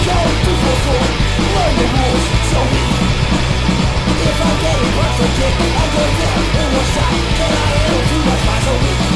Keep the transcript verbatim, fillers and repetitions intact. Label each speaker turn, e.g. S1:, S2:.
S1: Go two four four, learn the rules, so we. If I'm getting punched or kicked, I go down in one shot. Can I handle too much muscle?